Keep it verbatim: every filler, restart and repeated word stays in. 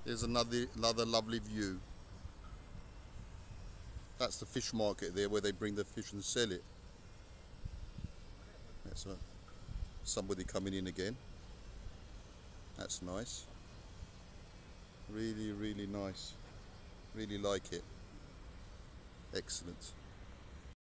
Here's another another lovely view. That's the fish market there where they bring the fish and sell it. That's a, somebody coming in again. That's nice. Really, really nice. Really like it. Excellent.